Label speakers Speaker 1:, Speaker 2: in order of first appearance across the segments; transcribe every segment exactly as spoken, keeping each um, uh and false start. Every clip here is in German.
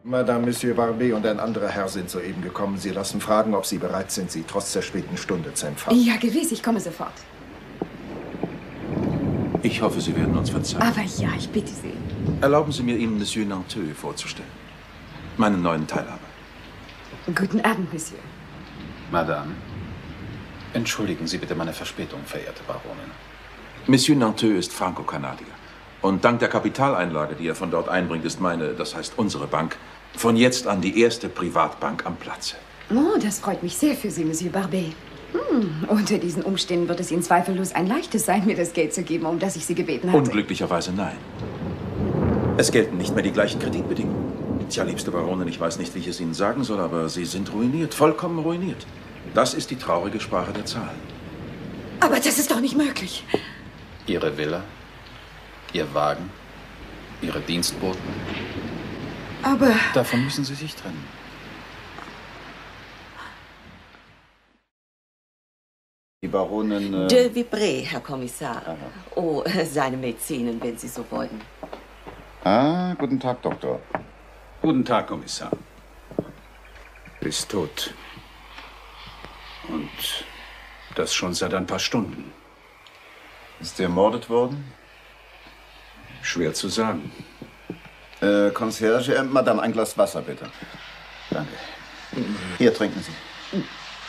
Speaker 1: Madame, Monsieur Barbet und ein anderer Herr sind soeben gekommen. Sie lassen fragen, ob Sie bereit sind, Sie trotz der späten Stunde zu empfangen.
Speaker 2: Ja, gewiss, ich komme sofort.
Speaker 3: Ich hoffe, Sie werden uns verzeihen.
Speaker 2: Aber ja, ich bitte Sie.
Speaker 3: Erlauben Sie mir, Ihnen Monsieur Nanteuil vorzustellen. Meinen neuen Teilhaber.
Speaker 2: Guten Abend, Monsieur.
Speaker 4: Madame, entschuldigen Sie bitte meine Verspätung, verehrte Baronin.
Speaker 3: Monsieur Nanteuil ist Franco-Kanadier. Und dank der Kapitaleinlage, die er von dort einbringt, ist meine, das heißt unsere Bank, von jetzt an die erste Privatbank am Platze.
Speaker 2: Oh, das freut mich sehr für Sie, Monsieur Barbet. Hm, unter diesen Umständen wird es Ihnen zweifellos ein leichtes sein, mir das Geld zu geben, um das ich Sie gebeten hatte.
Speaker 3: Unglücklicherweise nein. Es gelten nicht mehr die gleichen Kreditbedingungen. Tja, liebste Baronin, ich weiß nicht, wie ich es Ihnen sagen soll, aber Sie sind ruiniert, vollkommen ruiniert. Das ist die traurige Sprache der Zahlen.
Speaker 2: Aber das ist doch nicht möglich.
Speaker 4: Ihre Villa? Ihr Wagen? Ihre Dienstboten?
Speaker 2: Aber...
Speaker 4: Davon müssen Sie sich trennen.
Speaker 5: Die Baronin... Äh
Speaker 6: De Vibré, Herr Kommissar. Aha. Oh, seine Mäzenen, wenn Sie so wollen.
Speaker 5: Ah, guten Tag, Doktor.
Speaker 4: Guten Tag, Kommissar. Ist tot. Und das schon seit ein paar Stunden.
Speaker 5: Ist er ermordet worden?
Speaker 4: Schwer zu sagen.
Speaker 5: Äh, Concierge, äh, Madame, ein Glas Wasser, bitte. Danke. Hier, trinken Sie.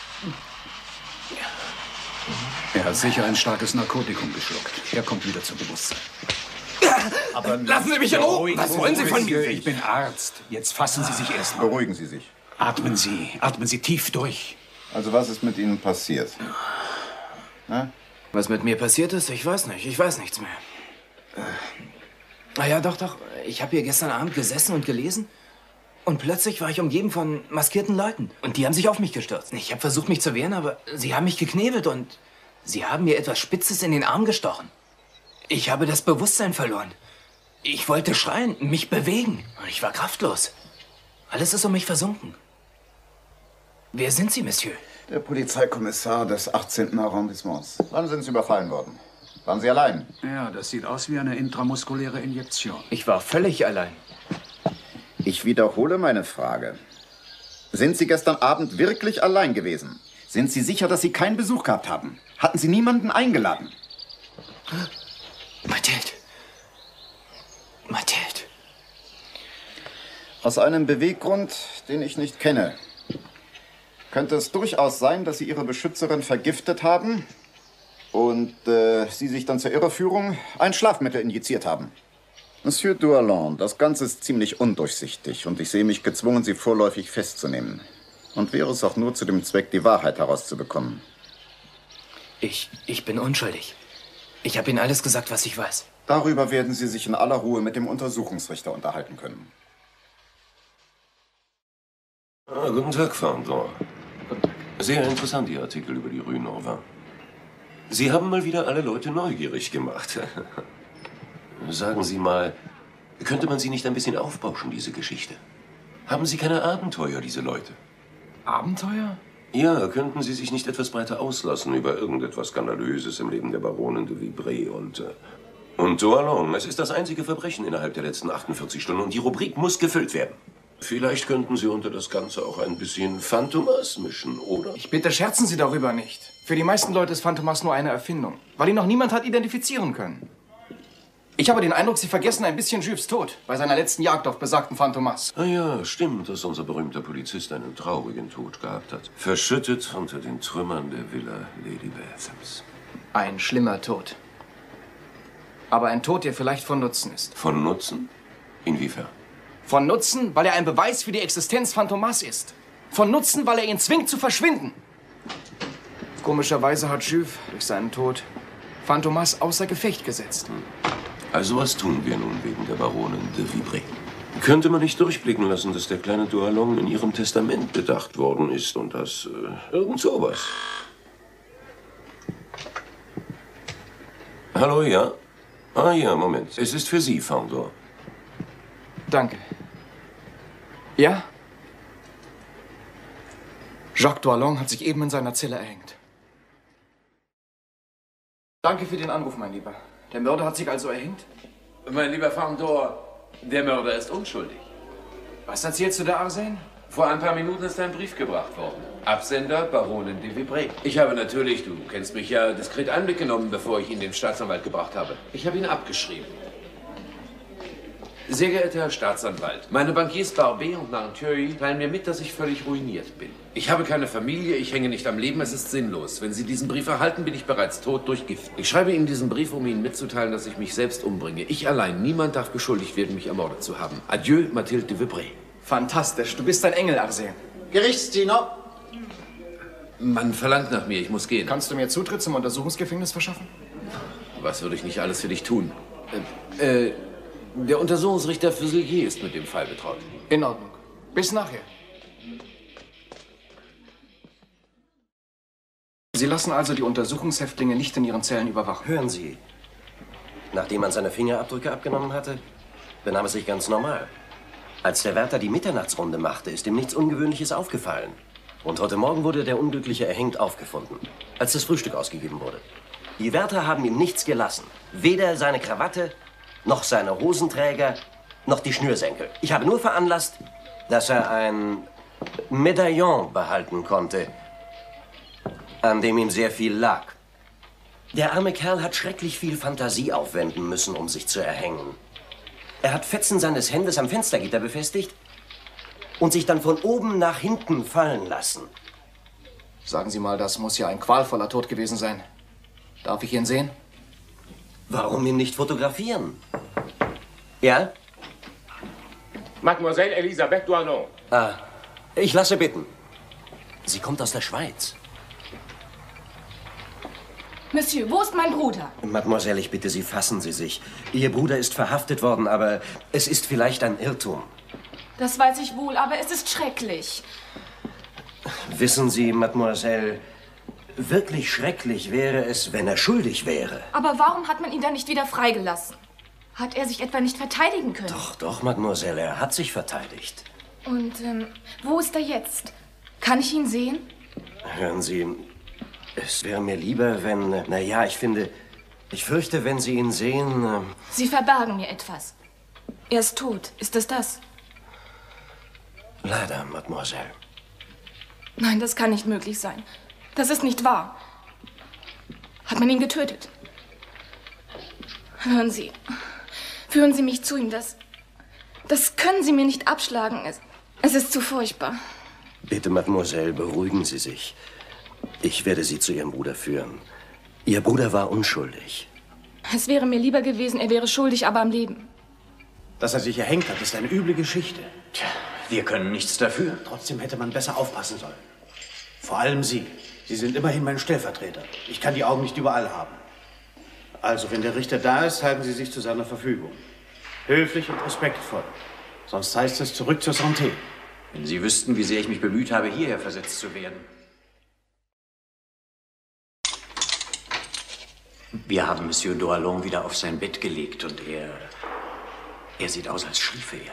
Speaker 4: Er hat sicher ein starkes Narkotikum geschluckt. Er kommt wieder zu Bewusstsein.
Speaker 7: Aber lassen Sie mich in Ruhe! Was wollen Sie von mir?
Speaker 4: Ich bin Arzt. Jetzt fassen Sie sich erst mal.
Speaker 5: Beruhigen Sie sich.
Speaker 4: Atmen Sie. Atmen Sie tief durch.
Speaker 5: Also, was ist mit Ihnen passiert? Na?
Speaker 7: Was mit mir passiert ist? Ich weiß nicht. Ich weiß nichts mehr. Ah ja, doch, doch. Ich habe hier gestern Abend gesessen und gelesen. Und plötzlich war ich umgeben von maskierten Leuten. Und die haben sich auf mich gestürzt. Ich habe versucht, mich zu wehren, aber sie haben mich geknebelt und sie haben mir etwas Spitzes in den Arm gestochen. Ich habe das Bewusstsein verloren. Ich wollte schreien, mich bewegen. Ich war kraftlos. Alles ist um mich versunken. Wer sind Sie, Monsieur?
Speaker 5: Der Polizeikommissar des achtzehnten Arrondissements. Wann sind Sie überfallen worden? Waren Sie allein?
Speaker 4: Ja, das sieht aus wie eine intramuskuläre Injektion.
Speaker 7: Ich war völlig allein.
Speaker 5: Ich wiederhole meine Frage. Sind Sie gestern Abend wirklich allein gewesen? Sind Sie sicher, dass Sie keinen Besuch gehabt haben? Hatten Sie niemanden eingeladen?
Speaker 7: Mathilde. Mathilde.
Speaker 5: Aus einem Beweggrund, den ich nicht kenne, könnte es durchaus sein, dass Sie Ihre Beschützerin vergiftet haben und äh, Sie sich dann zur Irreführung ein Schlafmittel injiziert haben. Monsieur Doillon, das Ganze ist ziemlich undurchsichtig und ich sehe mich gezwungen, Sie vorläufig festzunehmen. Und wäre es auch nur zu dem Zweck, die Wahrheit herauszubekommen.
Speaker 7: Ich, ich bin unschuldig. Ich habe Ihnen alles gesagt, was ich weiß.
Speaker 5: Darüber werden Sie sich in aller Ruhe mit dem Untersuchungsrichter unterhalten können.
Speaker 8: Ah, guten Tag, Fandor. Sehr interessant, Ihr Artikel über die Rue Norvin. Sie haben mal wieder alle Leute neugierig gemacht. Sagen Sie mal, könnte man Sie nicht ein bisschen aufbauschen, diese Geschichte? Haben Sie keine Abenteuer, diese Leute?
Speaker 7: Abenteuer?
Speaker 8: Ja, könnten Sie sich nicht etwas breiter auslassen über irgendetwas Skandalöses im Leben der Baronin de Vibré und... Äh, und Doillon. Es ist das einzige Verbrechen innerhalb der letzten achtundvierzig Stunden und die Rubrik muss gefüllt werden. Vielleicht könnten Sie unter das Ganze auch ein bisschen Phantomas mischen, oder?
Speaker 7: Ich bitte, scherzen Sie darüber nicht. Für die meisten Leute ist Phantomas nur eine Erfindung, weil ihn noch niemand hat identifizieren können. Ich habe den Eindruck, Sie vergessen ein bisschen Juves Tod bei seiner letzten Jagd auf besagten Phantomas.
Speaker 8: Ah ja, stimmt, dass unser berühmter Polizist einen traurigen Tod gehabt hat. Verschüttet unter den Trümmern der Villa Lady Bathams.
Speaker 7: Ein schlimmer Tod. Aber ein Tod, der vielleicht von Nutzen ist.
Speaker 8: Von Nutzen? Inwiefern?
Speaker 7: Von Nutzen, weil er ein Beweis für die Existenz Phantomas ist. Von Nutzen, weil er ihn zwingt zu verschwinden. Komischerweise hat Juve durch seinen Tod Phantomas außer Gefecht gesetzt.
Speaker 8: Hm. Also was tun wir nun wegen der Baronin de Vibré? Könnte man nicht durchblicken lassen, dass der kleine Doillon in ihrem Testament bedacht worden ist und das äh, irgend sowas? Hallo, ja? Ah ja, Moment. Es ist für Sie, Fandor.
Speaker 7: Danke. Ja? Jacques Doillon hat sich eben in seiner Zelle erhängt. Danke für den Anruf, mein Lieber. Der Mörder hat sich also erhängt?
Speaker 9: Mein lieber Fandor, der Mörder ist unschuldig.
Speaker 7: Was erzählst du da, Arsène?
Speaker 9: Vor ein paar Minuten ist ein Brief gebracht worden. Absender Baronin de Vibray. Ich habe natürlich, du kennst mich ja, diskret Einblick genommen, bevor ich ihn dem Staatsanwalt gebracht habe. Ich habe ihn abgeschrieben. Sehr geehrter Herr Staatsanwalt, meine Bankiers Barbet und Nanteuil teilen mir mit, dass ich völlig ruiniert bin. Ich habe keine Familie, ich hänge nicht am Leben, es ist sinnlos. Wenn Sie diesen Brief erhalten, bin ich bereits tot durch Gift. Ich schreibe Ihnen diesen Brief, um Ihnen mitzuteilen, dass ich mich selbst umbringe. Ich allein, niemand darf beschuldigt werden, mich ermordet zu haben. Adieu, Mathilde de Vibray.
Speaker 7: Fantastisch, du bist ein Engel, Arsène.
Speaker 5: Gerichtsdiener.
Speaker 9: Man verlangt nach mir, ich muss gehen.
Speaker 7: Kannst du mir Zutritt zum Untersuchungsgefängnis verschaffen?
Speaker 9: Was würde ich nicht alles für dich tun? Äh, äh, der Untersuchungsrichter Fuselier ist mit dem Fall betraut.
Speaker 7: In Ordnung. Bis nachher. Sie lassen also die Untersuchungshäftlinge nicht in ihren Zellen überwachen?
Speaker 10: Hören Sie, nachdem man seine Fingerabdrücke abgenommen hatte, benahm es sich ganz normal. Als der Wärter die Mitternachtsrunde machte, ist ihm nichts Ungewöhnliches aufgefallen. Und heute Morgen wurde der Unglückliche erhängt aufgefunden, als das Frühstück ausgegeben wurde. Die Wärter haben ihm nichts gelassen. Weder seine Krawatte, noch seine Hosenträger, noch die Schnürsenkel. Ich habe nur veranlasst, dass er ein Medaillon behalten konnte, an dem ihm sehr viel lag. Der arme Kerl hat schrecklich viel Fantasie aufwenden müssen, um sich zu erhängen. Er hat Fetzen seines Hemdes am Fenstergitter befestigt und sich dann von oben nach hinten fallen lassen.
Speaker 7: Sagen Sie mal, das muss ja ein qualvoller Tod gewesen sein. Darf ich ihn sehen?
Speaker 10: Warum ihn nicht fotografieren? Ja?
Speaker 11: Mademoiselle Elisabeth Doinon.
Speaker 10: Ah, ich lasse bitten. Sie kommt aus der Schweiz.
Speaker 12: Monsieur, wo ist mein Bruder?
Speaker 10: Mademoiselle, ich bitte Sie, fassen Sie sich. Ihr Bruder ist verhaftet worden, aber es ist vielleicht ein Irrtum.
Speaker 12: Das weiß ich wohl, aber es ist schrecklich.
Speaker 10: Wissen Sie, Mademoiselle, wirklich schrecklich wäre es, wenn er schuldig wäre.
Speaker 12: Aber warum hat man ihn dann nicht wieder freigelassen? Hat er sich etwa nicht verteidigen können?
Speaker 10: Doch, doch, Mademoiselle, er hat sich verteidigt.
Speaker 12: Und ähm, wo ist er jetzt? Kann ich ihn sehen?
Speaker 10: Hören Sie, es wäre mir lieber, wenn... Na ja, ich finde... Ich fürchte, wenn Sie ihn sehen... Äh
Speaker 12: Sie verbergen mir etwas. Er ist tot. Ist es das?
Speaker 10: Leider, Mademoiselle.
Speaker 12: Nein, das kann nicht möglich sein. Das ist nicht wahr. Hat man ihn getötet? Hören Sie. Führen Sie mich zu ihm. Das... Das können Sie mir nicht abschlagen. Es, es ist zu furchtbar.
Speaker 10: Bitte, Mademoiselle, beruhigen Sie sich. Ich werde Sie zu Ihrem Bruder führen. Ihr Bruder war unschuldig.
Speaker 12: Es wäre mir lieber gewesen, er wäre schuldig, aber am Leben.
Speaker 13: Dass er sich erhängt hat, ist eine üble Geschichte.
Speaker 4: Tja, wir können nichts dafür.
Speaker 13: Trotzdem hätte man besser aufpassen sollen. Vor allem Sie. Sie sind immerhin mein Stellvertreter. Ich kann die Augen nicht überall haben. Also, wenn der Richter da ist, halten Sie sich zu seiner Verfügung. Höflich und respektvoll. Sonst heißt es zurück zur Santé.
Speaker 4: Wenn Sie wüssten, wie sehr ich mich bemüht habe, hierher versetzt zu werden. Wir haben Monsieur Doiron wieder auf sein Bett gelegt und er... Er sieht aus, als schliefe er.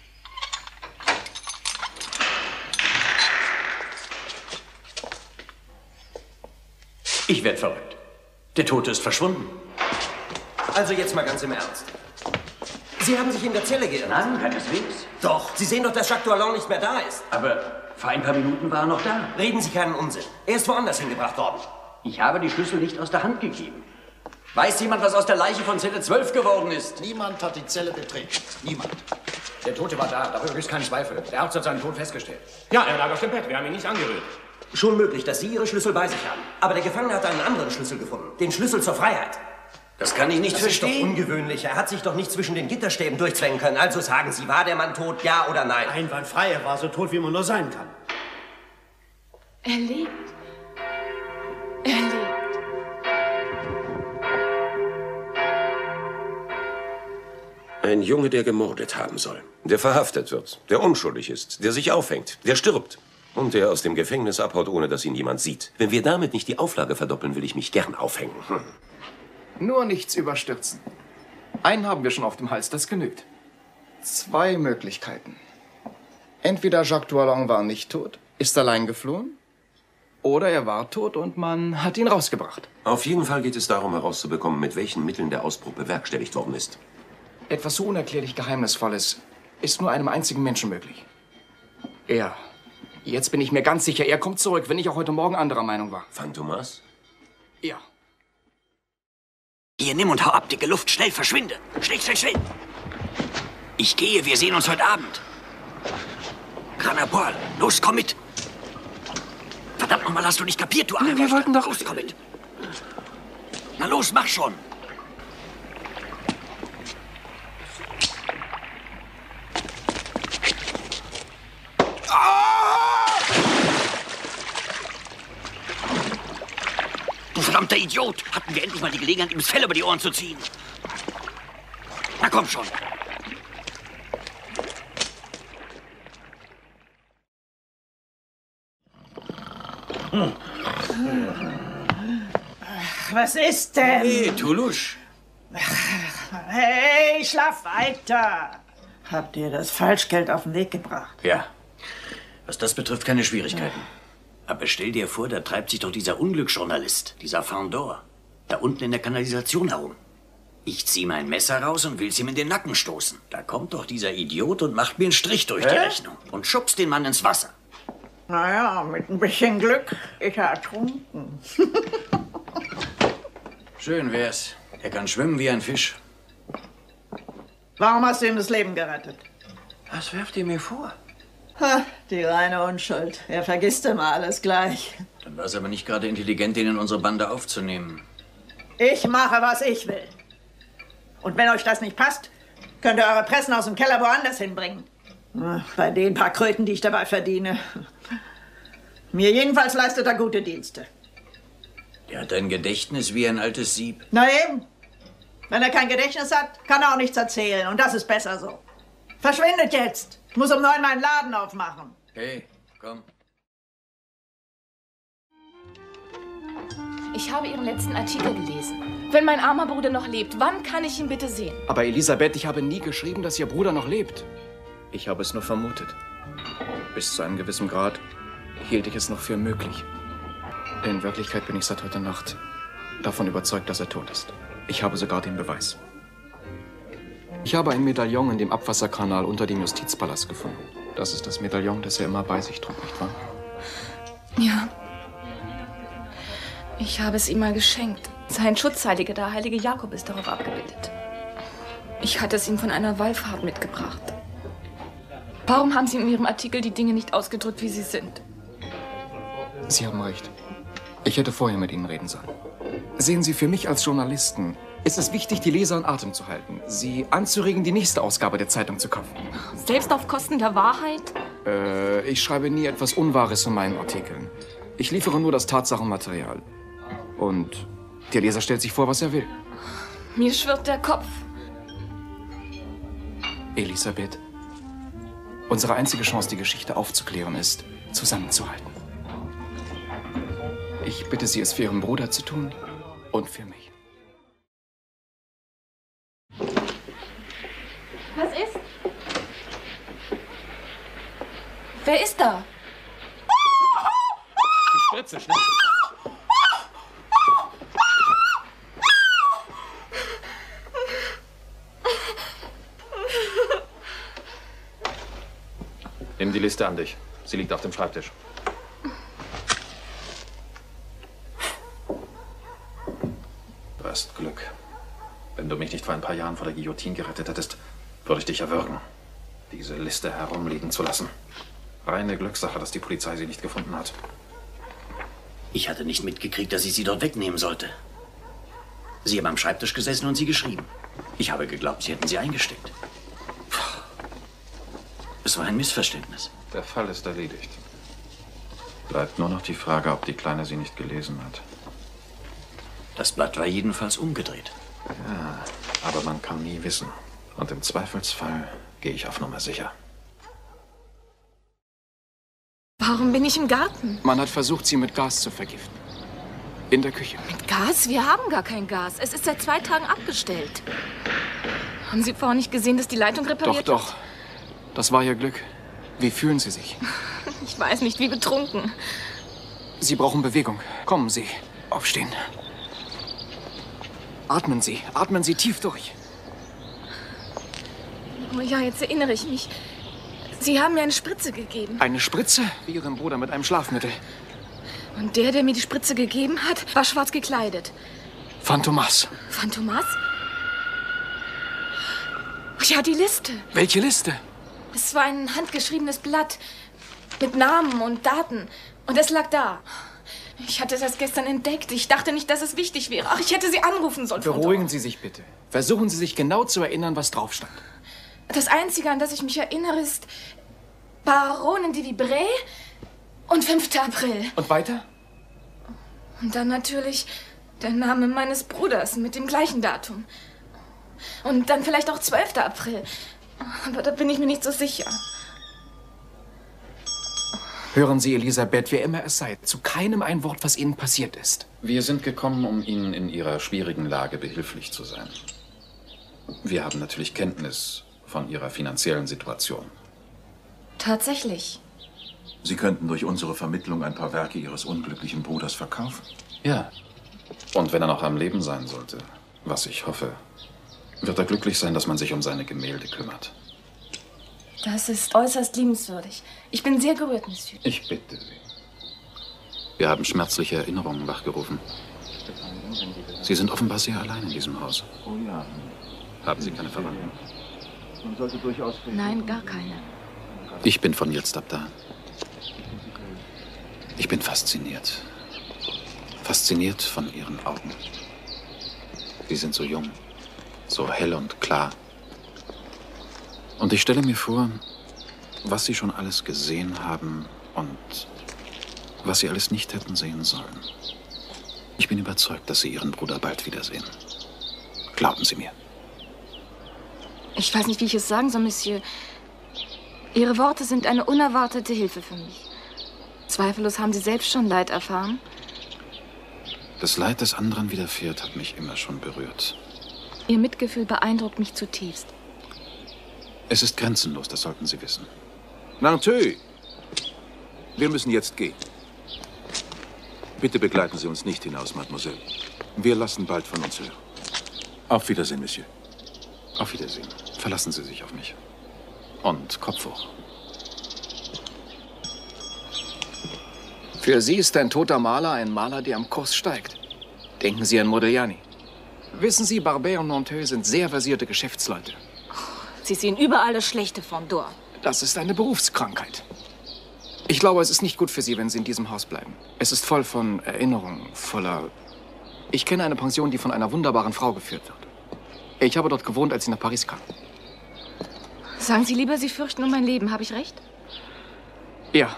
Speaker 4: Ich werde verrückt. Der Tote ist verschwunden.
Speaker 10: Also jetzt mal ganz im Ernst. Sie haben sich in der Zelle geirrt.
Speaker 4: Nein, keineswegs.
Speaker 10: Doch, Sie sehen doch, dass Jacques Doiron nicht mehr da ist.
Speaker 4: Aber vor ein paar Minuten war er noch da.
Speaker 10: Reden Sie keinen Unsinn. Er ist woanders hingebracht worden.
Speaker 4: Ich habe die Schlüssel nicht aus der Hand gegeben. Weiß jemand, was aus der Leiche von Zelle zwölf geworden ist?
Speaker 13: Niemand hat die Zelle betreten. Niemand. Der Tote war da, darüber ist kein Zweifel. Der Arzt hat seinen Tod festgestellt.
Speaker 11: Ja, er lag auf dem Bett. Wir haben ihn nicht angerührt.
Speaker 10: Schon möglich, dass Sie Ihre Schlüssel bei sich haben. Aber der Gefangene hat einen anderen Schlüssel gefunden. Den Schlüssel zur Freiheit.
Speaker 4: Das kann ich nicht
Speaker 10: das
Speaker 4: verstehen.
Speaker 10: Das ist doch ungewöhnlich. Er hat sich doch nicht zwischen den Gitterstäben durchzwängen können. Also sagen Sie, war der Mann tot, ja oder nein?
Speaker 13: Einwandfrei, er war so tot, wie man nur sein kann.
Speaker 12: Er lebt. Er lebt.
Speaker 8: Ein Junge, der gemordet haben soll, der verhaftet wird, der unschuldig ist, der sich aufhängt, der stirbt und der aus dem Gefängnis abhaut, ohne dass ihn jemand sieht. Wenn wir damit nicht die Auflage verdoppeln, will ich mich gern aufhängen. Hm.
Speaker 7: Nur nichts überstürzen. Einen haben wir schon auf dem Hals, das genügt. Zwei Möglichkeiten. Entweder Jacques Doiron war nicht tot, ist allein geflohen, oder er war tot und man hat ihn rausgebracht.
Speaker 8: Auf jeden Fall geht es darum, herauszubekommen, mit welchen Mitteln der Ausbruch bewerkstelligt worden ist.
Speaker 7: Etwas so unerklärlich Geheimnisvolles ist nur einem einzigen Menschen möglich. Er. Jetzt bin ich mir ganz sicher, er kommt zurück, wenn ich auch heute Morgen anderer Meinung war.
Speaker 8: Phantomas?
Speaker 7: Ja.
Speaker 4: Hier, nimm und hau ab, dicke Luft. Schnell, verschwinde. Schnell, schnell, schnell. Ich gehe, wir sehen uns heute Abend. Granapol, los, komm mit. Verdammt nochmal, hast du nicht kapiert, du Arsch.
Speaker 7: Wir wollten doch...
Speaker 4: Los, komm mit. Na los, mach schon. Du verdammter Idiot! Hatten wir endlich mal die Gelegenheit, ihm das Fell über die Ohren zu ziehen. Na komm schon.
Speaker 14: Hm. Was ist denn?
Speaker 4: Hey, Toulouche.
Speaker 14: Hey, schlaf weiter. Habt ihr das Falschgeld auf den Weg gebracht?
Speaker 4: Ja. Was das betrifft, keine Schwierigkeiten. Aber stell dir vor, da treibt sich doch dieser Unglücksjournalist, dieser Fandor, da unten in der Kanalisation herum. Ich zieh mein Messer raus und will's ihm in den Nacken stoßen. Da kommt doch dieser Idiot und macht mir einen Strich durch
Speaker 14: Hä?
Speaker 4: die Rechnung und schubst den Mann ins Wasser.
Speaker 14: Naja, mit ein bisschen Glück ist er ertrunken.
Speaker 4: Schön wär's. Er kann schwimmen wie ein Fisch.
Speaker 14: Warum hast du ihm das Leben gerettet?
Speaker 4: Was werft ihr mir vor?
Speaker 14: Ha, die reine Unschuld. Er vergisst immer alles gleich.
Speaker 4: Dann war es aber nicht gerade intelligent, den in unsere Bande aufzunehmen.
Speaker 14: Ich mache, was ich will. Und wenn euch das nicht passt, könnt ihr eure Pressen aus dem Keller woanders hinbringen. Bei den paar Kröten, die ich dabei verdiene. Mir jedenfalls leistet er gute Dienste.
Speaker 4: Der hat ein Gedächtnis wie ein altes Sieb.
Speaker 14: Na eben. Wenn er kein Gedächtnis hat, kann er auch nichts erzählen. Und das ist besser so. Verschwindet jetzt. Ich muss um neun meinen Laden aufmachen.
Speaker 4: Hey, komm.
Speaker 12: Ich habe Ihren letzten Artikel gelesen. Wenn mein armer Bruder noch lebt, wann kann ich ihn bitte sehen?
Speaker 7: Aber Elisabeth, ich habe nie geschrieben, dass Ihr Bruder noch lebt. Ich habe es nur vermutet. Bis zu einem gewissen Grad hielt ich es noch für möglich. In Wirklichkeit bin ich seit heute Nacht davon überzeugt, dass er tot ist. Ich habe sogar den Beweis. Ich habe ein Medaillon in dem Abwasserkanal unter dem Justizpalast gefunden. Das ist das Medaillon, das er immer bei sich trug, nicht wahr?
Speaker 12: Ja. Ich habe es ihm mal geschenkt. Sein Schutzheiliger, der heilige Jakob, ist darauf abgebildet. Ich hatte es ihm von einer Wallfahrt mitgebracht. Warum haben Sie in Ihrem Artikel die Dinge nicht ausgedrückt, wie sie sind?
Speaker 7: Sie haben recht. Ich hätte vorher mit Ihnen reden sollen. Sehen Sie, für mich als Journalisten ist es wichtig, die Leser in Atem zu halten. Sie anzuregen, die nächste Ausgabe der Zeitung zu kaufen.
Speaker 12: Selbst auf Kosten der Wahrheit?
Speaker 7: Äh, ich schreibe nie etwas Unwahres in meinen Artikeln. Ich liefere nur das Tatsachenmaterial. Und der Leser stellt sich vor, was er will.
Speaker 12: Mir schwirrt der Kopf.
Speaker 7: Elisabeth, unsere einzige Chance, die Geschichte aufzuklären, ist, zusammenzuhalten. Ich bitte Sie, es für Ihren Bruder zu tun und für mich.
Speaker 12: Was ist? Wer ist da?
Speaker 7: Die Spritze, schnell.
Speaker 3: Nimm die Liste an dich. Sie liegt auf dem Schreibtisch. Du hast Glück. Wenn du mich nicht vor ein paar Jahren vor der Guillotine gerettet hättest, würde ich dich erwürgen, diese Liste herumliegen zu lassen. Reine Glückssache, dass die Polizei sie nicht gefunden hat.
Speaker 4: Ich hatte nicht mitgekriegt, dass ich sie dort wegnehmen sollte. Sie haben am Schreibtisch gesessen und sie geschrieben. Ich habe geglaubt, Sie hätten sie eingesteckt. Es war ein Missverständnis.
Speaker 3: Der Fall ist erledigt. Bleibt nur noch die Frage, ob die Kleine sie nicht gelesen hat.
Speaker 4: Das Blatt war jedenfalls umgedreht.
Speaker 3: Ja, aber man kann nie wissen. Und im Zweifelsfall gehe ich auf Nummer sicher.
Speaker 12: Warum bin ich im Garten?
Speaker 7: Man hat versucht, sie mit Gas zu vergiften. In der Küche.
Speaker 12: Mit Gas? Wir haben gar kein Gas. Es ist seit zwei Tagen abgestellt. Haben Sie vorhin nicht gesehen, dass die Leitung repariert
Speaker 7: Doch, doch. Das war Ihr Glück. Wie fühlen Sie sich?
Speaker 12: Ich weiß nicht, wie betrunken.
Speaker 7: Sie brauchen Bewegung. Kommen Sie. Aufstehen. Atmen Sie. Atmen Sie tief durch.
Speaker 12: Oh ja, jetzt erinnere ich mich. Sie haben mir eine Spritze gegeben.
Speaker 7: Eine Spritze? Wie Ihrem Bruder mit einem Schlafmittel.
Speaker 12: Und der, der mir die Spritze gegeben hat, war schwarz gekleidet.
Speaker 7: Phantomas.
Speaker 12: Phantomas? Ach ja, die Liste.
Speaker 7: Welche Liste?
Speaker 12: Es war ein handgeschriebenes Blatt mit Namen und Daten. Und es lag da. Ich hatte das gestern entdeckt. Ich dachte nicht, dass es wichtig wäre. Ach, ich hätte Sie anrufen sollen.
Speaker 7: Beruhigen Sie sich bitte. Versuchen Sie sich genau zu erinnern, was drauf stand.
Speaker 12: Das Einzige, an das ich mich erinnere, ist Baronin de Vibray und fünfter April.
Speaker 7: Und weiter?
Speaker 12: Und dann natürlich der Name meines Bruders mit dem gleichen Datum. Und dann vielleicht auch zwölfter April. Aber da bin ich mir nicht so sicher.
Speaker 7: Hören Sie, Elisabeth, wer immer es sei, zu keinem ein Wort, was Ihnen passiert ist.
Speaker 3: Wir sind gekommen, um Ihnen in Ihrer schwierigen Lage behilflich zu sein. Wir haben natürlich Kenntnis von Ihrer finanziellen Situation.
Speaker 12: Tatsächlich.
Speaker 1: Sie könnten durch unsere Vermittlung ein paar Werke Ihres unglücklichen Bruders verkaufen?
Speaker 3: Ja. Und wenn er noch am Leben sein sollte, was ich hoffe, wird er glücklich sein, dass man sich um seine Gemälde kümmert.
Speaker 12: Das ist äußerst liebenswürdig. Ich bin sehr gerührt, Monsieur.
Speaker 3: Ich bitte Sie. Wir haben schmerzliche Erinnerungen wachgerufen. Sie sind offenbar sehr allein in diesem Haus.
Speaker 1: Oh ja.
Speaker 3: Haben Sie keine Verwandten?
Speaker 1: Man sollte durchaus...
Speaker 12: Nein, gar keine.
Speaker 3: Ich bin von jetzt ab da. Ich bin fasziniert. Fasziniert von Ihren Augen. Sie sind so jung, so hell und klar. Und ich stelle mir vor, was Sie schon alles gesehen haben und was Sie alles nicht hätten sehen sollen. Ich bin überzeugt, dass Sie Ihren Bruder bald wiedersehen. Glauben Sie mir.
Speaker 12: Ich weiß nicht, wie ich es sagen soll, Monsieur. Ihre Worte sind eine unerwartete Hilfe für mich. Zweifellos haben Sie selbst schon Leid erfahren.
Speaker 3: Das Leid des anderen widerfährt hat mich immer schon berührt.
Speaker 12: Ihr Mitgefühl beeindruckt mich zutiefst.
Speaker 3: Es ist grenzenlos, das sollten Sie wissen.
Speaker 15: Nanteuil, wir müssen jetzt gehen. Bitte begleiten Sie uns nicht hinaus, Mademoiselle. Wir lassen bald von uns hören. Auf Wiedersehen, Monsieur.
Speaker 3: Auf Wiedersehen. Verlassen Sie sich auf mich. Und Kopf hoch.
Speaker 7: Für Sie ist ein toter Maler ein Maler, der am Kurs steigt. Denken Sie an Modigliani. Wissen Sie, Barbet und Nanteuil sind sehr versierte Geschäftsleute.
Speaker 12: Sie sehen überall das Schlechte von Dor.
Speaker 7: Das ist eine Berufskrankheit. Ich glaube, es ist nicht gut für Sie, wenn Sie in diesem Haus bleiben. Es ist voll von Erinnerungen, voller... Ich kenne eine Pension, die von einer wunderbaren Frau geführt wird. Ich habe dort gewohnt, als sie nach Paris kam.
Speaker 12: Sagen Sie lieber, Sie fürchten um mein Leben. Habe ich recht?
Speaker 7: Ja.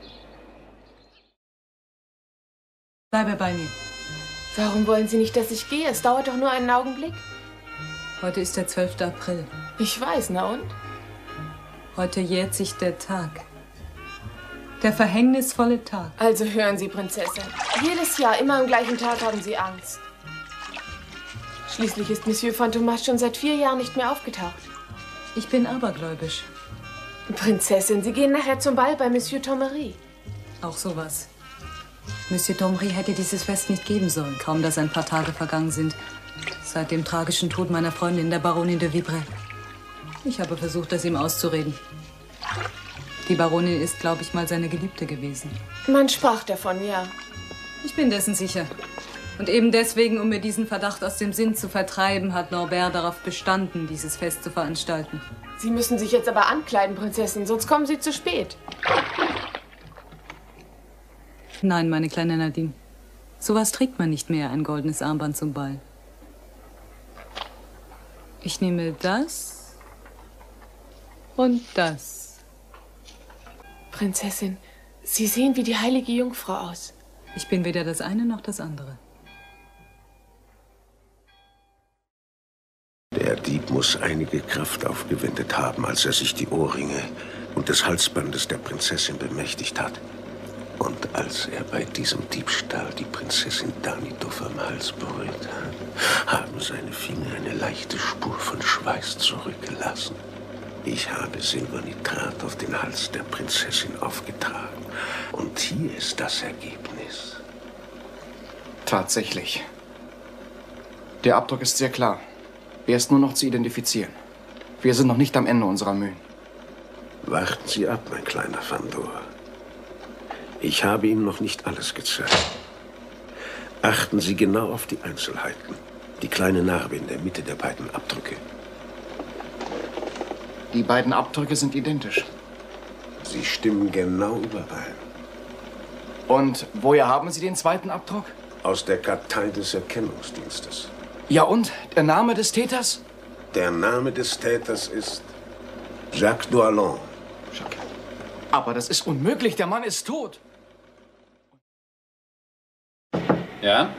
Speaker 16: Bleibe bei mir.
Speaker 17: Warum wollen Sie nicht, dass ich gehe? Es dauert doch nur einen Augenblick.
Speaker 16: Heute ist der zwölfte April.
Speaker 17: Ich weiß, na und?
Speaker 16: Heute jährt sich der Tag. Der verhängnisvolle Tag.
Speaker 17: Also hören Sie, Prinzessin. Jedes Jahr, immer am gleichen Tag haben Sie Angst. Schließlich ist Monsieur Phantomas schon seit vier Jahren nicht mehr aufgetaucht.
Speaker 16: Ich bin abergläubisch.
Speaker 17: Prinzessin, Sie gehen nachher zum Ball bei Monsieur Thomery.
Speaker 16: Auch sowas. Monsieur Thomery hätte dieses Fest nicht geben sollen, kaum dass ein paar Tage vergangen sind. Seit dem tragischen Tod meiner Freundin, der Baronin de Vibray. Ich habe versucht, das ihm auszureden. Die Baronin ist, glaube ich, mal seine Geliebte gewesen.
Speaker 17: Man sprach davon, ja.
Speaker 16: Ich bin dessen sicher. Und eben deswegen, um mir diesen Verdacht aus dem Sinn zu vertreiben, hat Norbert darauf bestanden, dieses Fest zu veranstalten.
Speaker 17: Sie müssen sich jetzt aber ankleiden, Prinzessin, sonst kommen Sie zu spät.
Speaker 16: Nein, meine kleine Nadine. Sowas trägt man nicht mehr, ein goldenes Armband zum Ball. Ich nehme das und das.
Speaker 17: Prinzessin, Sie sehen wie die heilige Jungfrau aus.
Speaker 16: Ich bin weder das eine noch das andere.
Speaker 18: Der Dieb muss einige Kraft aufgewendet haben, als er sich die Ohrringe und des Halsbandes der Prinzessin bemächtigt hat. Und als er bei diesem Diebstahl die Prinzessin Danidov am Hals berührt hat, haben seine Finger eine leichte Spur von Schweiß zurückgelassen. Ich habe Silbernitrat auf den Hals der Prinzessin aufgetragen. Und hier ist das Ergebnis.
Speaker 7: Tatsächlich. Der Abdruck ist sehr klar. Er ist nur noch zu identifizieren. Wir sind noch nicht am Ende unserer Mühen.
Speaker 18: Warten Sie ab, mein kleiner Fandor. Ich habe Ihnen noch nicht alles gezeigt. Achten Sie genau auf die Einzelheiten. Die kleine Narbe in der Mitte der beiden Abdrücke.
Speaker 7: Die beiden Abdrücke sind identisch.
Speaker 18: Sie stimmen genau überein.
Speaker 7: Und woher haben Sie den zweiten Abdruck?
Speaker 18: Aus der Kartei des Erkennungsdienstes.
Speaker 7: Ja und? Der Name des Täters?
Speaker 18: Der Name des Täters ist Jacques Doillon.
Speaker 7: Jacques. Aber das ist unmöglich, der Mann ist tot.
Speaker 3: Ja?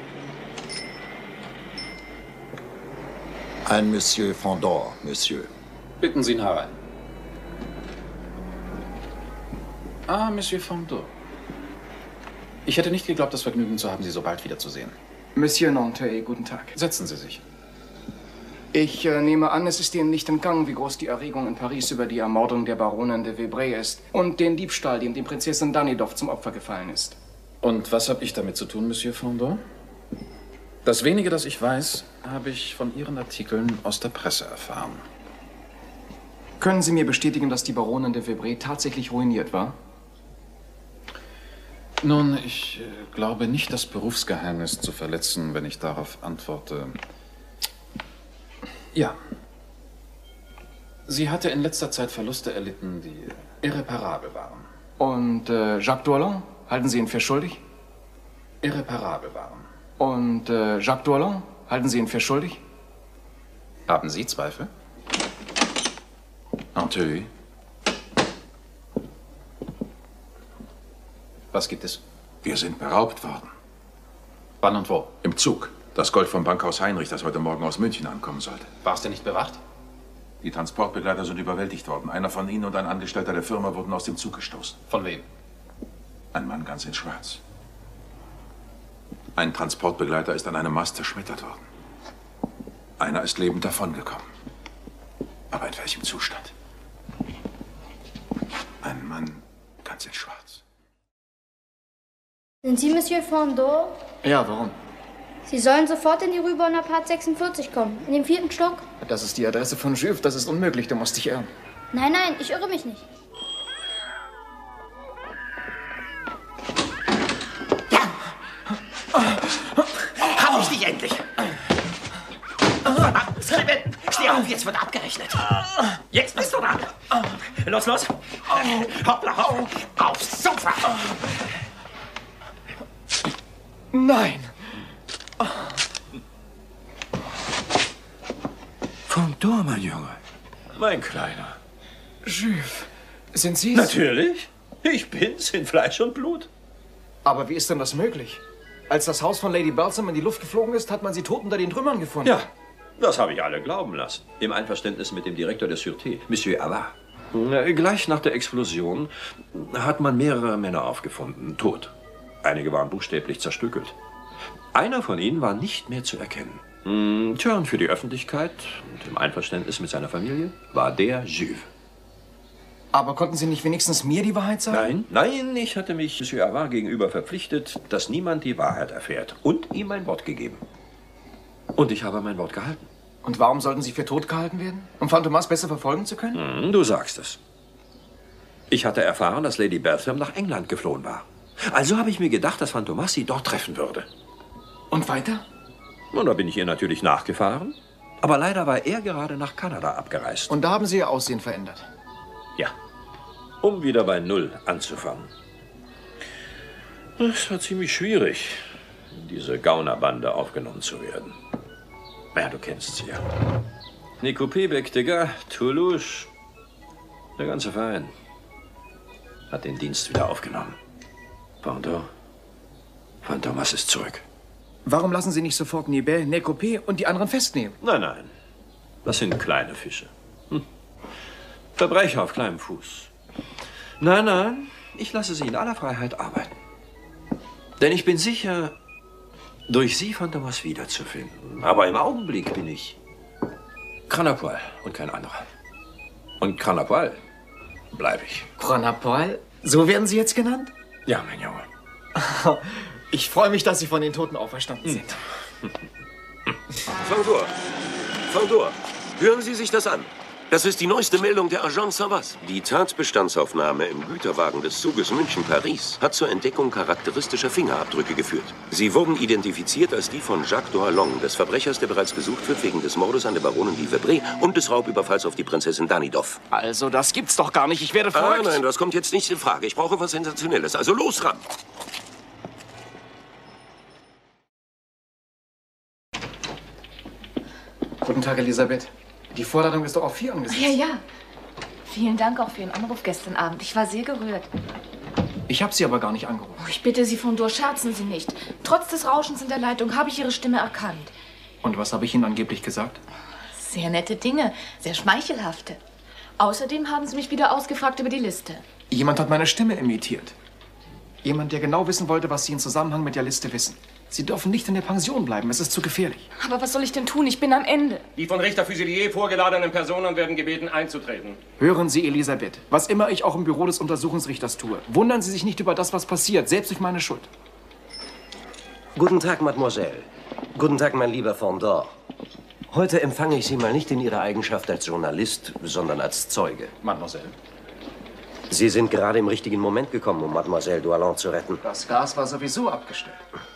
Speaker 1: Ein Monsieur Fandor, Monsieur.
Speaker 3: Bitten Sie ihn herein. Ah, Monsieur Fandor. Ich hätte nicht geglaubt, das Vergnügen zu haben, Sie so bald wiederzusehen.
Speaker 7: Monsieur Nanteuil, guten Tag.
Speaker 3: Setzen Sie sich.
Speaker 7: Ich äh, nehme an, es ist Ihnen nicht entgangen, wie groß die Erregung in Paris über die Ermordung der Baronin de Vibray ist und den Diebstahl, dem die Prinzessin Danidov zum Opfer gefallen ist.
Speaker 3: Und was habe ich damit zu tun, Monsieur Fandor? Das wenige, das ich weiß, habe ich von Ihren Artikeln aus der Presse erfahren.
Speaker 7: Können Sie mir bestätigen, dass die Baronin de Vibray tatsächlich ruiniert war?
Speaker 3: Nun, ich äh, glaube nicht, das Berufsgeheimnis zu verletzen, wenn ich darauf antworte. Ja. Sie hatte in letzter Zeit Verluste erlitten, die irreparabel waren.
Speaker 7: Und äh, Jacques Doillon? Halten Sie ihn für schuldig?
Speaker 3: Irreparabel waren.
Speaker 7: Und äh, Jacques Doillon? Halten Sie ihn für schuldig?
Speaker 3: Haben Sie Zweifel?
Speaker 15: Nanteuil.
Speaker 3: Was gibt es?
Speaker 15: Wir sind beraubt worden.
Speaker 3: Wann und wo?
Speaker 15: Im Zug. Das Gold vom Bankhaus Heinrich, das heute Morgen aus München ankommen sollte.
Speaker 3: War es denn nicht bewacht?
Speaker 15: Die Transportbegleiter sind überwältigt worden. Einer von ihnen und ein Angestellter der Firma wurden aus dem Zug gestoßen.
Speaker 3: Von wem?
Speaker 15: Ein Mann ganz in Schwarz. Ein Transportbegleiter ist an einem Mast zerschmettert worden. Einer ist lebend davongekommen. Aber in welchem Zustand? Ein Mann ganz in Schwarz.
Speaker 19: Sind Sie Monsieur Fandor?
Speaker 7: Ja, warum?
Speaker 19: Sie sollen sofort in die Rue Bonaparte sechsundvierzig kommen, in dem vierten Stock.
Speaker 7: Das ist die Adresse von Jules, das ist unmöglich, du musst dich irren.
Speaker 19: Nein, nein, ich irre mich nicht.
Speaker 4: Hab ich dich endlich! Verdammt, Skribenten! Steh auf, jetzt wird abgerechnet. Jetzt bist du dran. Los, los. Hoppla, hopp. Aufs Sofa.
Speaker 7: Nein!
Speaker 8: Fandor, mein Junge. Mein Kleiner.
Speaker 7: Jules, sind Sie es?
Speaker 8: Natürlich. Ich bin's in Fleisch und Blut.
Speaker 7: Aber wie ist denn das möglich? Als das Haus von Lady Balsam in die Luft geflogen ist, hat man sie tot unter den Trümmern gefunden.
Speaker 8: Ja, das habe ich alle glauben lassen. Im Einverständnis mit dem Direktor der Sûreté, Monsieur Havard. Gleich nach der Explosion hat man mehrere Männer aufgefunden, tot. Einige waren buchstäblich zerstückelt. Einer von ihnen war nicht mehr zu erkennen. Hm, tja, und für die Öffentlichkeit und im Einverständnis mit seiner Familie war der Jules.
Speaker 7: Aber konnten Sie nicht wenigstens mir die Wahrheit sagen?
Speaker 8: Nein, nein, ich hatte mich Monsieur Havard gegenüber verpflichtet, dass niemand die Wahrheit erfährt. Und ihm mein Wort gegeben. Und ich habe mein Wort gehalten.
Speaker 7: Und warum sollten Sie für tot gehalten werden? Um Fantomas besser verfolgen zu können?
Speaker 8: Hm, du sagst es. Ich hatte erfahren, dass Lady Balsam nach England geflohen war. Also habe ich mir gedacht, dass Fantomas sie dort treffen würde.
Speaker 7: Und weiter?
Speaker 8: Und da bin ich ihr natürlich nachgefahren. Aber leider war er gerade nach Kanada abgereist.
Speaker 7: Und da haben Sie Ihr Aussehen verändert?
Speaker 8: Ja, um wieder bei Null anzufangen. Es war ziemlich schwierig, in diese Gaunerbande aufgenommen zu werden. Ja, du kennst sie ja. Nicopé, Bectega, Toulouse, der ganze Verein hat den Dienst wieder aufgenommen. Fandor, Fantomas ist zurück.
Speaker 7: Warum lassen Sie nicht sofort Nibet, Nicopé und die anderen festnehmen?
Speaker 8: Nein, nein, das sind kleine Fische. Hm. Verbrecher auf kleinem Fuß. Nein, nein, ich lasse sie in aller Freiheit arbeiten. Denn ich bin sicher, durch sie Fantomas wiederzufinden. Aber im Augenblick bin ich Cranapoil und kein anderer. Und Cranapoil bleibe ich.
Speaker 7: Cranapoil? So werden Sie jetzt genannt?
Speaker 8: Ja, mein Junge.
Speaker 7: Ich freue mich, dass Sie von den Toten auferstanden sind.
Speaker 8: Fandor, Fandor, hören Sie sich das an. Das ist die neueste Meldung der Agence Savas. Die Tatbestandsaufnahme im Güterwagen des Zuges München-Paris hat zur Entdeckung charakteristischer Fingerabdrücke geführt. Sie wurden identifiziert als die von Jacques Doallon, des Verbrechers, der bereits gesucht wird wegen des Mordes an der Baronin de Vibré und des Raubüberfalls auf die Prinzessin Danidov.
Speaker 7: Also, das gibt's doch gar nicht. Ich werde verrückt.
Speaker 8: Ah, nein, das kommt jetzt nicht in Frage. Ich brauche was Sensationelles. Also los ran.
Speaker 3: Guten Tag, Elisabeth. Die Vorladung ist doch auf vier angesetzt.
Speaker 12: Ja, ja. Vielen Dank auch für Ihren Anruf gestern Abend. Ich war sehr gerührt.
Speaker 3: Ich habe Sie aber gar nicht angerufen.
Speaker 12: Oh, ich bitte Sie, Fondor, scherzen Sie nicht. Trotz des Rauschens in der Leitung habe ich Ihre Stimme erkannt.
Speaker 3: Und was habe ich Ihnen angeblich gesagt?
Speaker 12: Sehr nette Dinge, sehr schmeichelhafte. Außerdem haben Sie mich wieder ausgefragt über die Liste.
Speaker 3: Jemand hat meine Stimme imitiert. Jemand, der genau wissen wollte, was Sie in Zusammenhang mit der Liste wissen. Sie dürfen nicht in der Pension bleiben, es ist zu gefährlich.
Speaker 12: Aber was soll ich denn tun? Ich bin am Ende.
Speaker 11: Die von Richter Fuselier vorgeladenen Personen werden gebeten, einzutreten.
Speaker 3: Hören Sie, Elisabeth, was immer ich auch im Büro des Untersuchungsrichters tue, wundern Sie sich nicht über das, was passiert, selbst durch meine Schuld.
Speaker 10: Guten Tag, Mademoiselle. Guten Tag, mein lieber Fondor. Heute empfange ich Sie mal nicht in Ihrer Eigenschaft als Journalist, sondern als Zeuge.
Speaker 3: Mademoiselle.
Speaker 10: Sie sind gerade im richtigen Moment gekommen, um Mademoiselle Doallon zu retten.
Speaker 3: Das Gas war sowieso abgestellt.